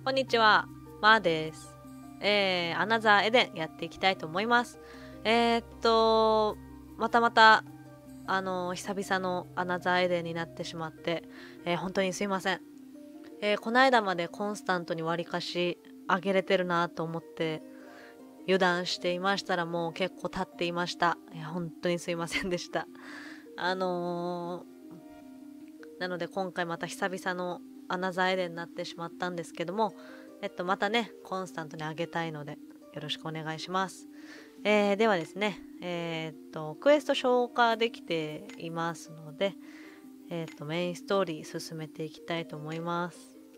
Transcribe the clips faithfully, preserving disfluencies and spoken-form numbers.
こんにちは、まーです。えー、アナザーエデンやっていきたいと思います。えー、っと、またまた、あのー久々のアナザーエデンになってしまって、えー本当にすいません。えーこないだまでコンスタントに割りかし上げれてるなと思って油断していましたらもう結構経っていました。いや、本当にすいませんでした。あのーなので今回また久々のアナザーエデンになってしまったんですけども、えっと、またね、コンスタントに上げたいので、よろしくお願いします。えー、ではですね、えーっと、クエスト消化できていますので、えーっと、メインストーリー進めていきたいと思います。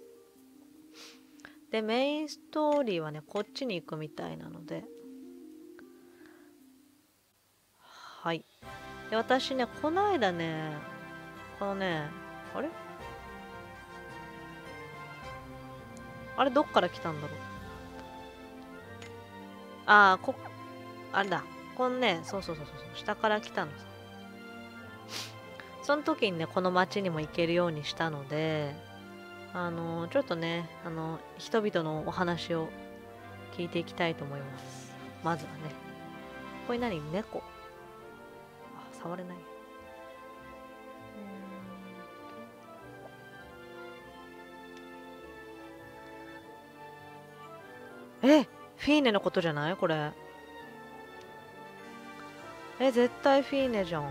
で、メインストーリーはね、こっちに行くみたいなので、はい。で、私ね、この間ね、このね、あれあれ、どっから来たんだろう。あー、こ、あれだ。このね、そうそうそうそう、下から来たのさ。その時にね、この町にも行けるようにしたので、あの、ちょっとね、あの、人々のお話を聞いていきたいと思います。まずはね。これ何？猫？あ、触れない。え、フィーネのことじゃないこれ。え、絶対フィーネじゃん。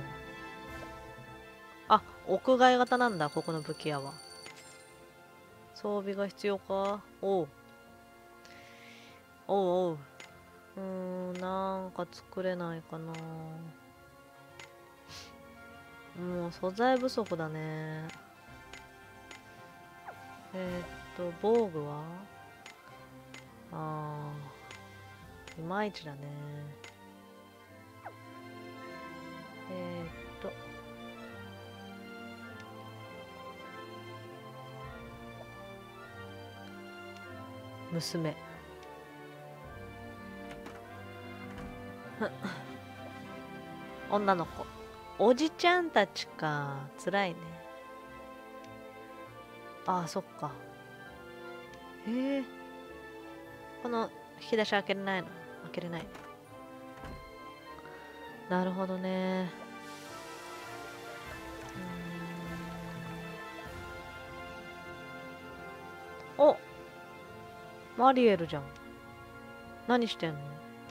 あ、屋外型なんだ、ここの武器屋は。装備が必要か？おう。おうおう。うーん、なんか作れないかな。もう素材不足だね。えー、っと、防具はあー、いまいちだね。えー、っと、娘。女の子。おじちゃんたちか。辛いね。ああ、そっか。へえ。この引き出し開けれないの？開けれない。なるほどね。うーん。お、マリエルじゃん。何してんの？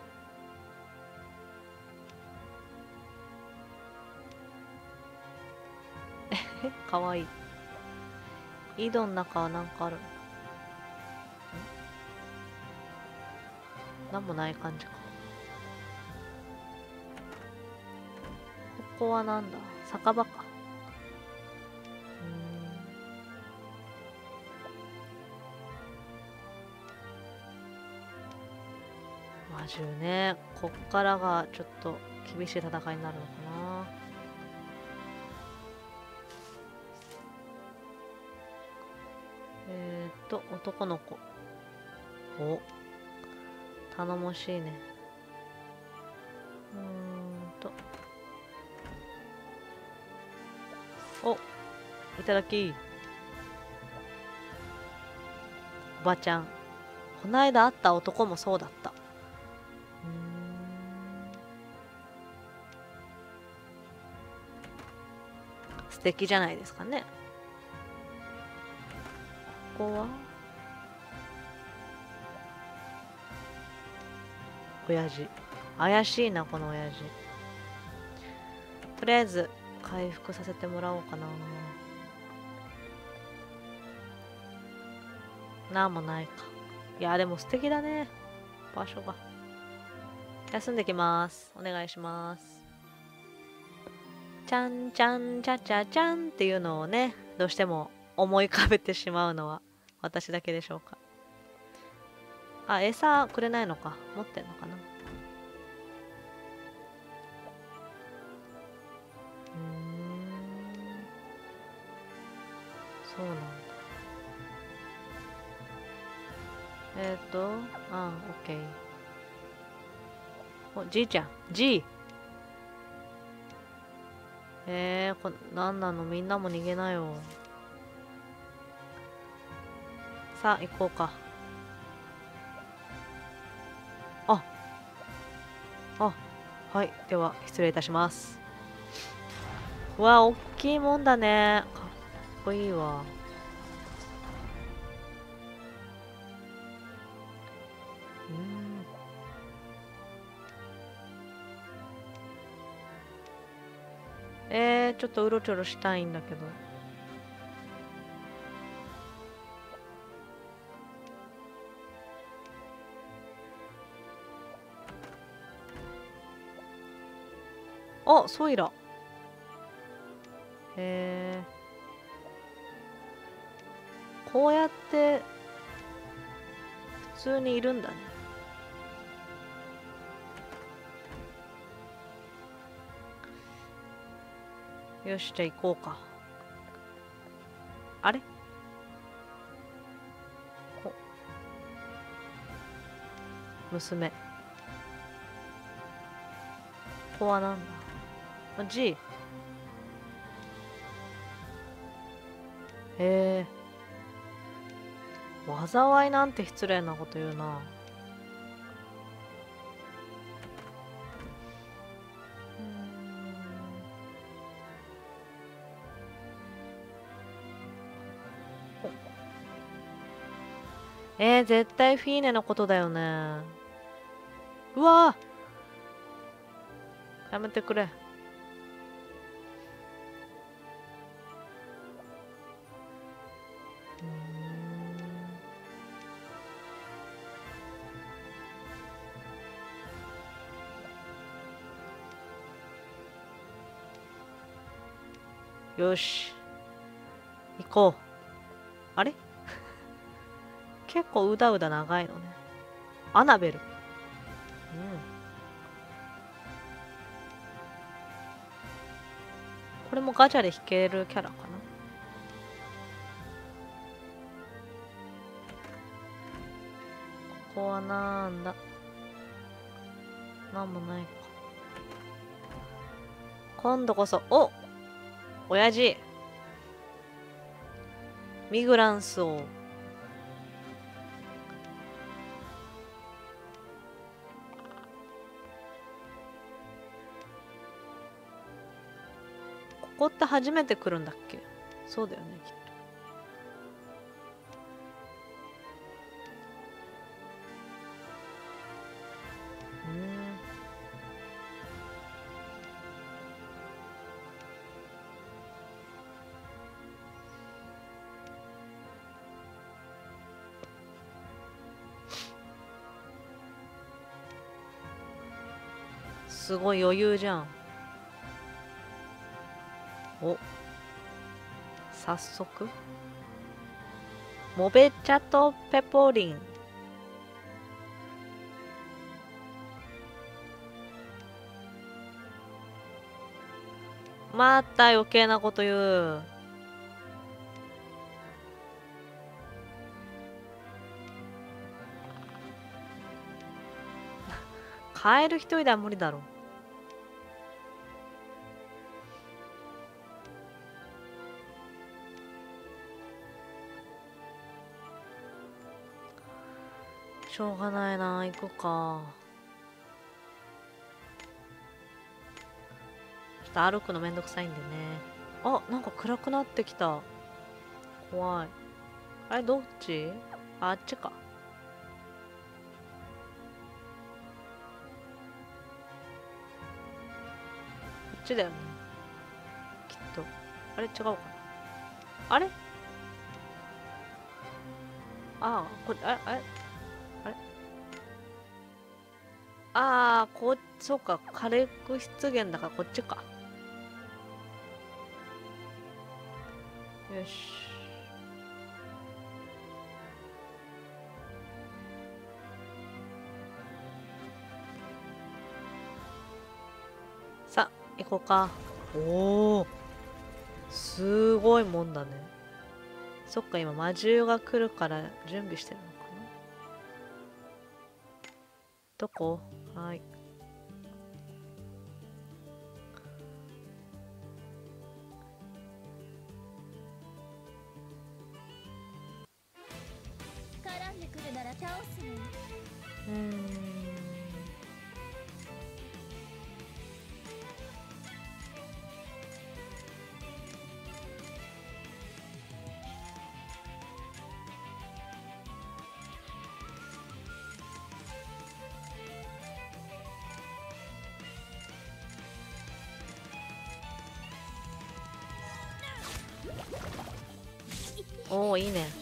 え、かわいい。井戸の中はなんかあるの？なんもない感じか。ここはなんだ？酒場か。うーん。魔獣ね。こっからがちょっと厳しい戦いになるのかな。えーっと、男の子。お、頼もしいね。うーんと。お、いただき。おばちゃん。こないだ会った男もそうだった。うーん。素敵じゃないですかね。ここは親父。怪しいな、この親父。とりあえず、回復させてもらおうかな。なんもないか。いや、でも素敵だね。場所が。休んできます。お願いします。ちゃんちゃんちゃちゃちゃんっていうのをね、どうしても思い浮かべてしまうのは私だけでしょうか。あ、餌くれないのか。持ってんのかな。うーん。そうなんだ。えっ、ー、と、あ、オッケー。お、じいちゃん。じい。えー、こ、なんなの？みんなも逃げなよ。さあ、行こうか。 あ、はい。では、失礼いたします。うわ、おっきいもんだね。かっこいいわ。うん。えー、ちょっとうろちょろしたいんだけど。あ、ソイラ。へえ。こうやって普通にいるんだね。よし、じゃあ行こうか。あれこ娘。ここはなんだ？ G。へえ。災いなんて失礼なこと言うな。えー、絶対フィーネのことだよね。うわー、やめてくれ。よし、行こう。あれ結構うだうだ長いのね。アナベル。うん。これもガチャで引けるキャラかな。ここはなんだ？なんもないか。今度こそ、お親父ミグランスを。ここって初めて来るんだっけ？そうだよね、きっと。うん。すごい余裕じゃん。お、早速モベチャとペポリン。また余計なこと言う。カエル一人では無理だろ。しょうがないな、行くか。ちょっと歩くのめんどくさいんでね。あ、なんか暗くなってきた。怖い。あれ、どっち？あ、あっちか。こっちだよね。きっと。あれ、違うかな。あれああ、これ、あれ、あれあれああ、こっ、そうか。火力出現だからこっちか。よし。さあ、行こうか。おお、すごいもんだね。そっか、今魔獣が来るから準備してるのかな。どこ？はい。 絡んでくるなら倒すのよ。 うーん。 おお、いいね。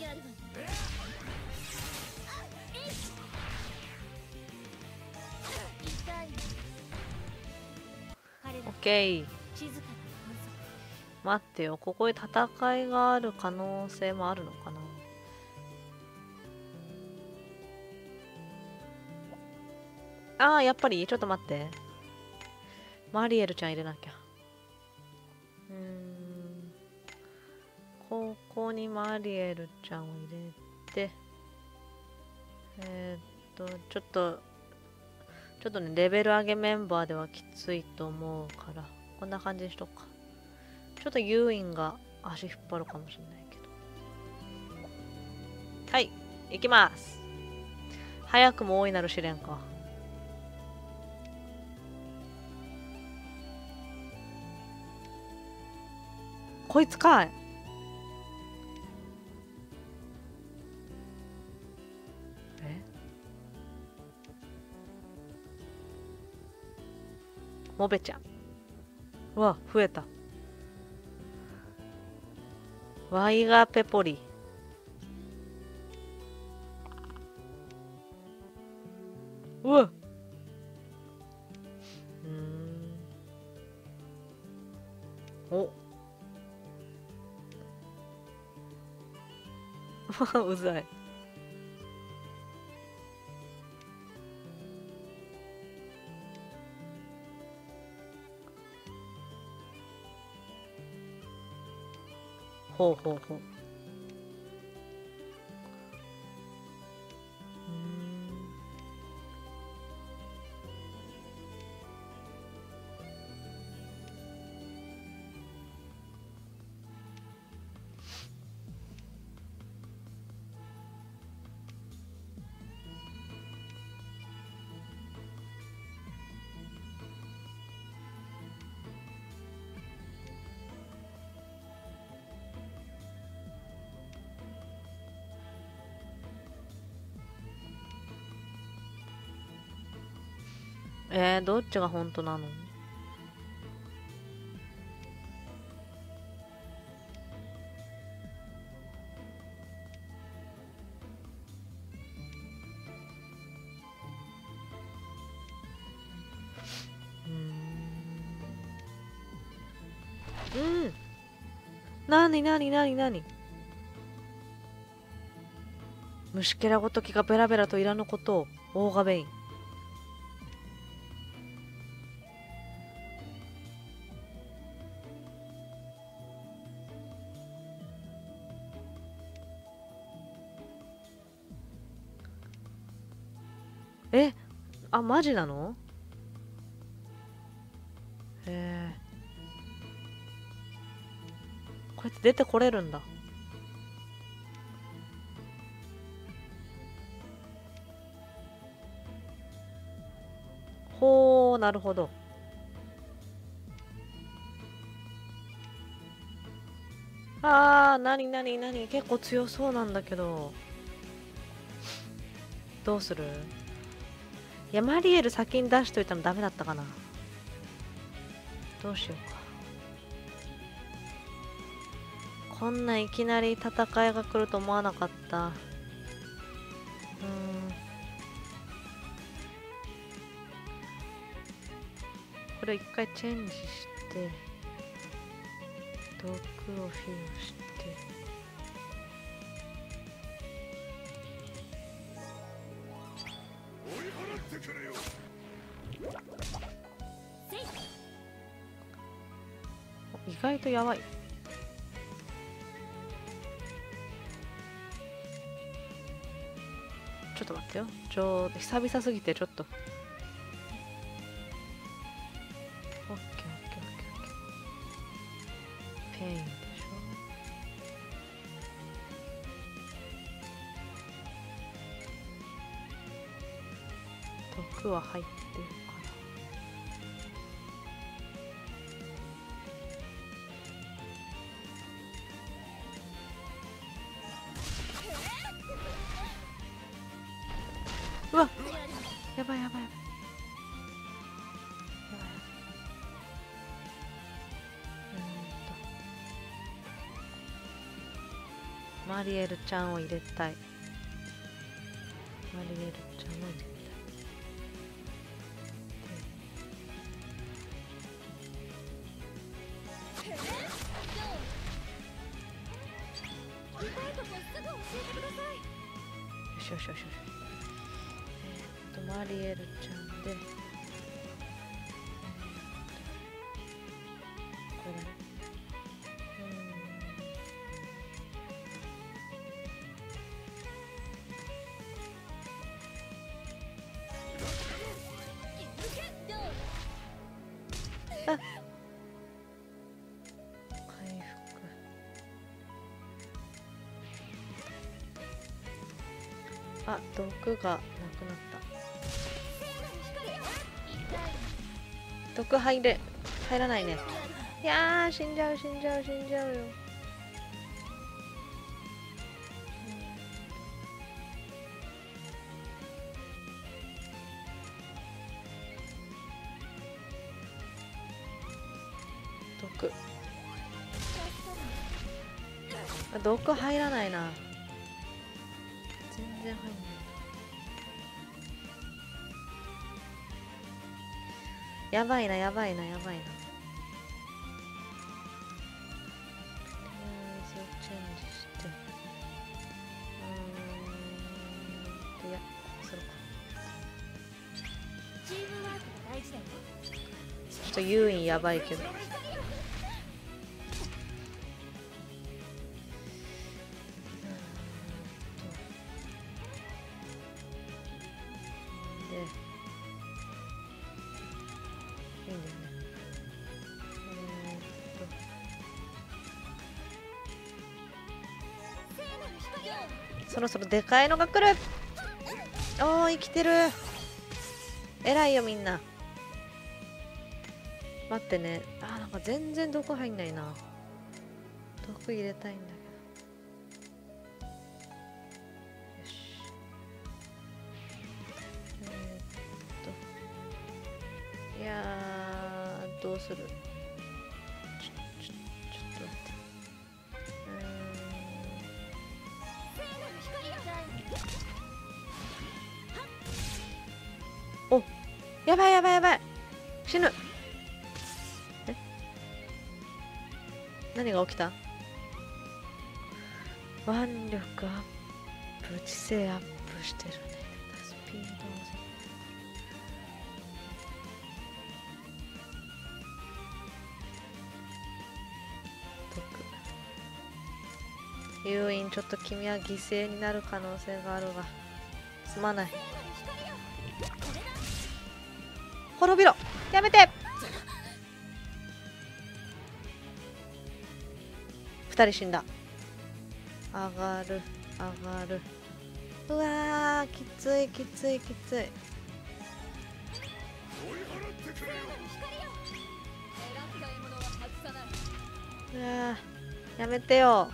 オッケー。待ってよ、ここで戦いがある可能性もあるのかな。ああ、やっぱりちょっと待って。マリエルちゃん入れなきゃ。うーん。ここにマリエルちゃんを入れて。えー、っと、ちょっと、ちょっとね、レベル上げメンバーではきついと思うから、こんな感じにしとくか。ちょっとユーインが足引っ張るかもしれないけど。はい、行きます。早くも大いなる試練か。こいつかい。えモベちゃん。うわ、増えた。ワイガペポリ。うわっ。うーん。お。うざい。ほうほうほう。えー、どっちが本当なの？うーん。うん。なになになになに？虫けらごときがベラベラといらぬことを、オーガベイン。え、あ、マジなの？へえ。こいつ出てこれるんだ。ほー、なるほど。あー、なになになに、結構強そうなんだけど。どうする？いや、マリエル先に出しといたのダメだったかな。どうしようか。こんないきなり戦いが来ると思わなかった。うーん。これを一回チェンジして、毒を付与して、意外とやばい。ちょっと待ってよ。ちょうど久々すぎてちょっと。オッケーオッケーオッケーオッケー。ペインでしょ。毒は入ってるかな。うわっ、やばいやばいやばい。 マリエルちゃんを入れたい。マリエルちゃんを入れたい。よしよしよしよし。えー、っとマリエルちゃんで、これ、うん、あ、回復。あ、毒がなくなった。毒入れ入らないね。いやー、死んじゃう死んじゃう死んじゃうよ。毒あ、毒入らないな。全然入んない。やばいなやばいなやばいな。チェンジして、うーん、いや、こうするか。ちょっと優位やばいけど。で、いいんだよね。そろそろでかいのが来る。おー、生きてる。偉いよみんな。待ってね。あー、なんか全然毒入んないな。毒入れたいんだけど。よし。えー、っといやー、どうする。ちょちょちょっと待って。お、やばいやばいやばい、死ぬ。え、何が起きた。腕力アップ、知性アップしてるね。スピード毒。誘引、ちょっと君は犠牲になる可能性があるがすまない。滅びろ、やめて。二人死んだ。上がる上がる。うわー、きついきついきつい。うわー、やめてよ。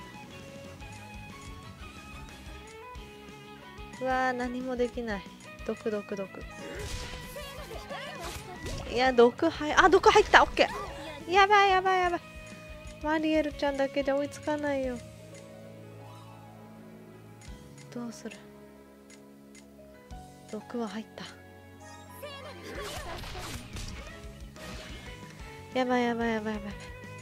うわー、何もできない。毒毒毒。いや、毒入あ毒入った。オッケー。やばいやばいやばい。マリエルちゃんだけで追いつかないよ。どうする。毒は入った。やばいやばいやばいやばい。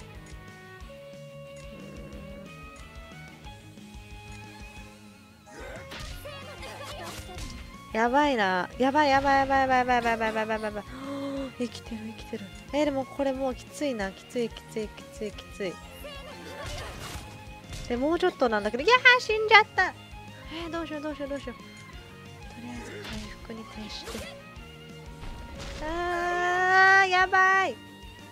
やばいな。やばいやばいやばいやばいやばいやばいやばいやばいやばいやばい。生きてる生きてる。えー、でもこれもうきついな。きついきついきついきつい。でもうちょっとなんだけど、いやー、死んじゃった。えー、どうしようどうしようどうしよう。とりあえず回復に徹して。あー、やばい。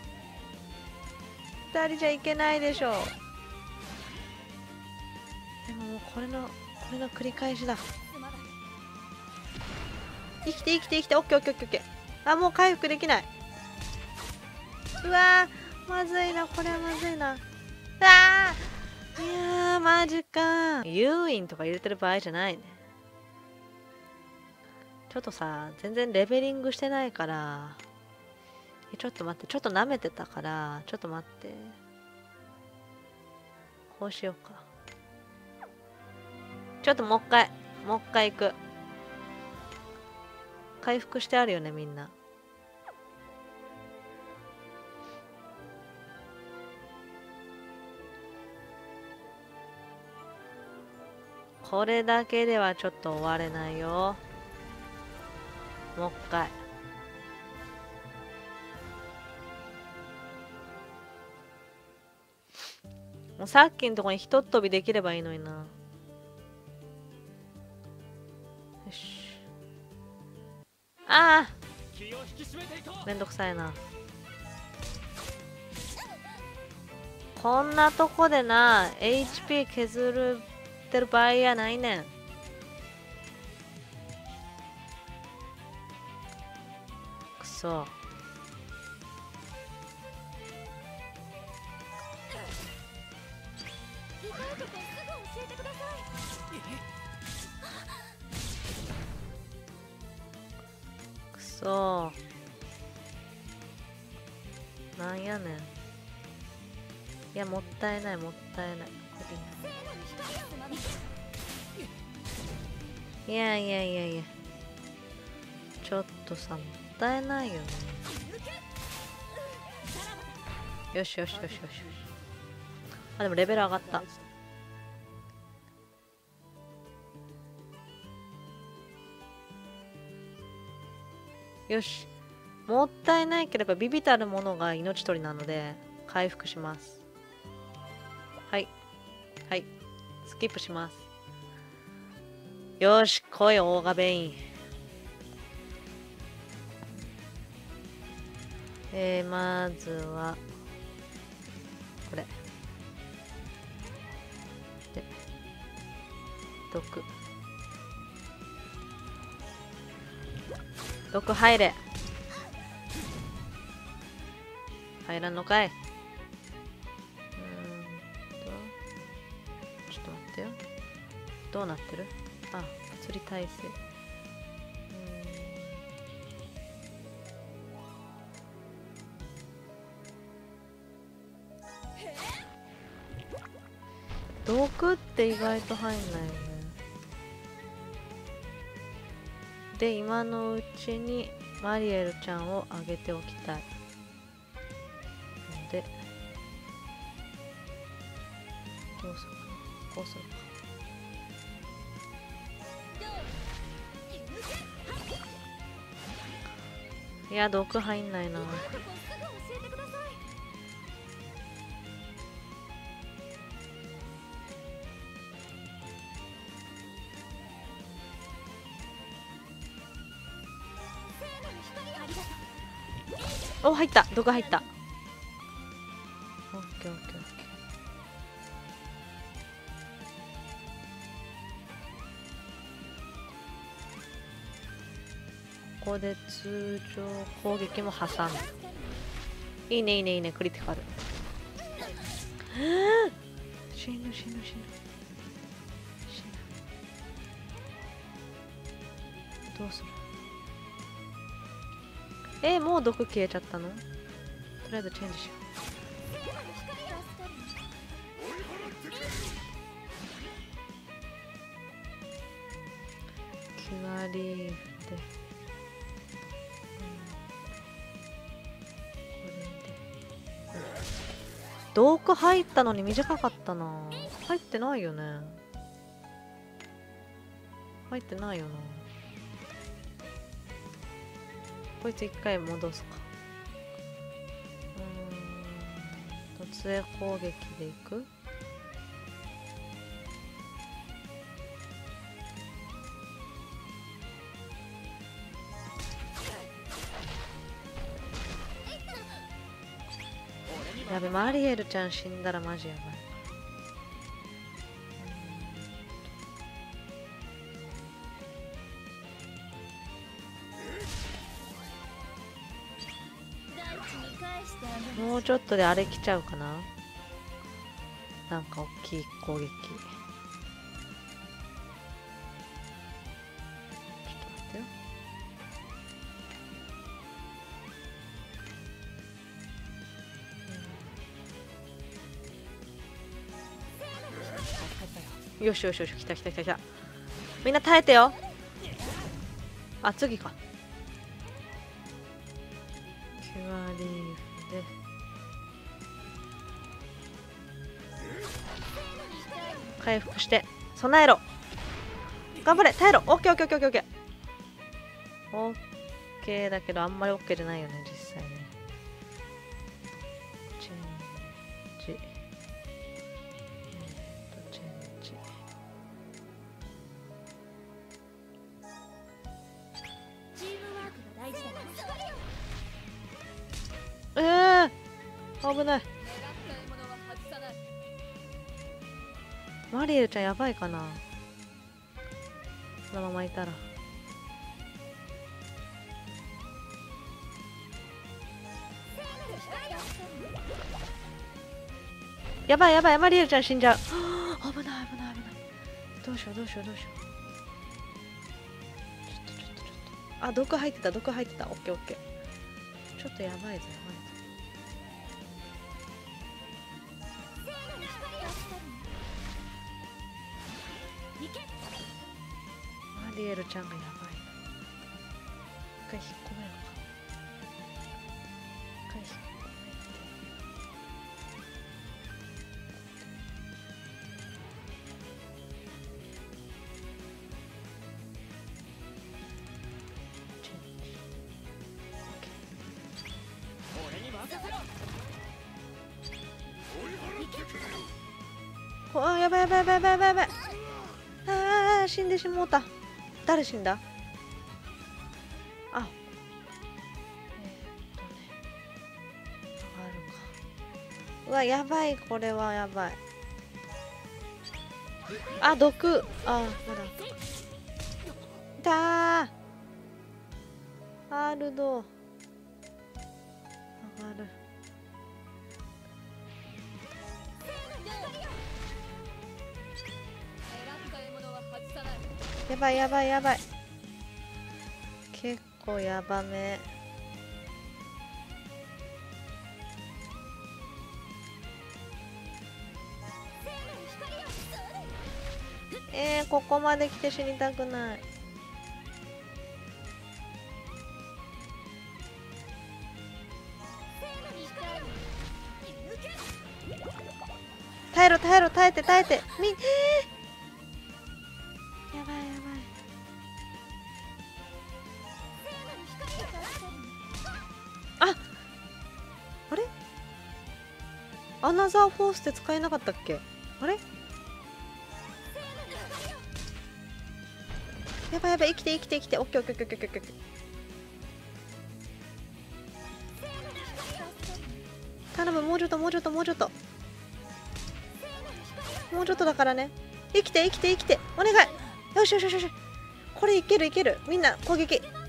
二人じゃいけないでしょ。でももうこれのこれの繰り返しだ。生きて生きて生きて。オッケーオッケーオッケーオッケー。あ、もう回復できない。うわー、まずいな、これはまずいな。あー、いやー、マジか。誘引とか入れてる場合じゃないね。ちょっとさ、全然レベリングしてないから。え、ちょっと待って、ちょっと舐めてたから、ちょっと待って。こうしようか。 ちょっともう一回もう一回行く。回復してあるよねみんな。これだけではちょっと終われないよ。もう一回。もうさっきのとこにひとっ飛びできればいいのにな。よし。ああ、めんどくさいな。こんなとこでな エイチピー 削るってる場合やないねん。くそ。くそ。なんやねん。いや、もったいない、もったいない。いやいやいやいや。ちょっとさ、もったいないよね。よしよしよしよしよし。あ、でもレベル上がった。よし。もったいないければビビたるものが命取りなので回復します。はいはいスキップします。よし来いオーガベイン。えー、まずはこれで毒毒入れ。入らんのかい。うーんとちょっと待ってよ。どうなってる。あ、釣り耐性。毒って意外と入んないよね。で今のうちにマリエルちゃんをあげておきたい。でどうするか。こうするか。いや毒入んないな。お入った。毒入った。オッケーオッケーオッケー。ここで通常攻撃も挟む。いいねいいねいいね。クリティカル。死ぬ死ぬ死ぬ死ぬ。どうする。えー、もう毒消えちゃったの。とりあえずチェンジしよう。キュアリーフで、うん、これで、うん、毒入ったのに短かったな。入ってないよね。入ってないよな。こいつ一回戻すか。うーん突撃攻撃でいく。やべ、マリエルちゃん死んだらマジやばい。もうちょっとであれ来ちゃうかな。なんか大きい攻撃。ちょっと待ってよ。 よしよしよし、来た来た来た来た。みんな耐えてよ。あ、次か。キュアリーフで回復して備えろ。頑張れ、耐えろ。オッケーオッケーオッケーオッケーオッケーだけど、あんまりオッケーじゃないよね、実際ね。チェンジ、えーとチェンジ。えー、危ない。マリエルちゃんやばいかな、そのままいたら。やばいやばい、マリエルちゃん死んじゃう。危ない危ない危ない。どうしようどうしようどうしよう。ちょっとちょっとちょっと。あ、毒入ってた毒入ってた。オッケーオッケー。ちょっとやばいぞやばいぞ。マリエルちゃんがやばい。一回引っ込めるか。一回引っ込める。あ、やばいやばいやばいやばいやばい。ああ、死んでしもうた。誰死んだ？あ、えー、っとね、上がるか。うわ、やばい、これはやばい。あ、毒。あ、まだ。いたー。ハールド。上がる。やばいやばいやばい。結構やばめ。えー、ここまで来て死にたくない。耐えろ耐えろ耐えて耐えてみ、えー、やばいやばい。あ、あれアナザーフォースって使えなかったっけ。あれやばいやばい、生きて生きて生きて。オッケーオッケーオッケーオッケーオッケー。頼む、もうちょっともうちょっともうちょっともうちょっとだからね。生きて生きて生きて、お願い。よしよしよしよし、これいけるいける。みんな攻撃。やったーや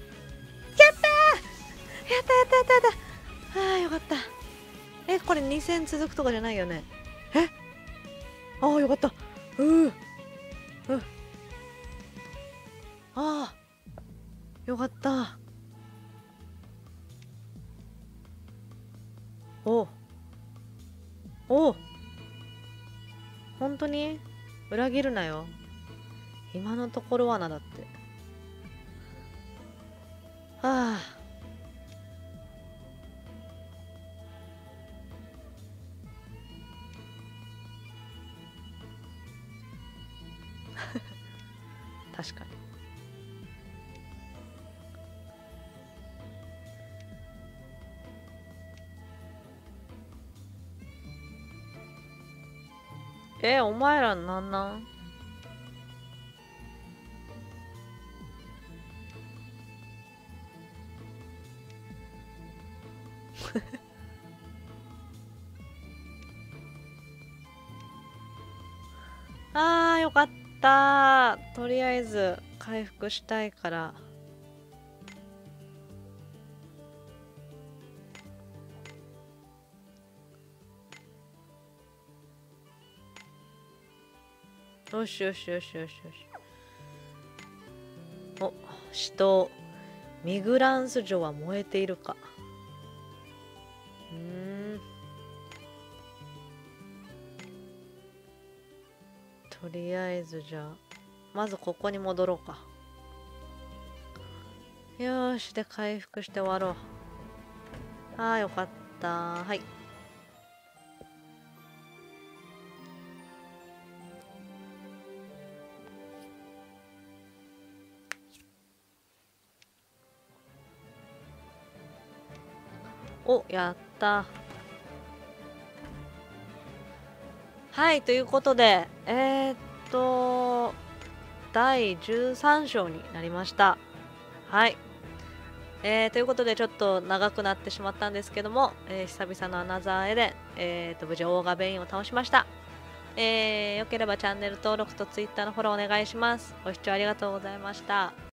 ったやったやったやった。あーよかった。え、これに戦続くとかじゃないよね。え、ああよかった。うーうああよかった。おお本当に裏切るなよ。今のところはなだって。はあ確かに。え、お前らなんなんあーよかった。とりあえず回復したいから。よしよしよしよしよし。お、死闘ミグランス城は燃えているか。うーん、ととりあえずじゃあまずここに戻ろうか。よーし、で回復して終わろう。あーよかった。はい。お、やった。はい、ということで、えー、っと、だいじゅうさん章になりました。はい。えー、ということでちょっと長くなってしまったんですけども、えー、久々のアナザーエデン、えー、と無事オーガベインを倒しました。えー、よければチャンネル登録と Twitter のフォローお願いします。ご視聴ありがとうございました。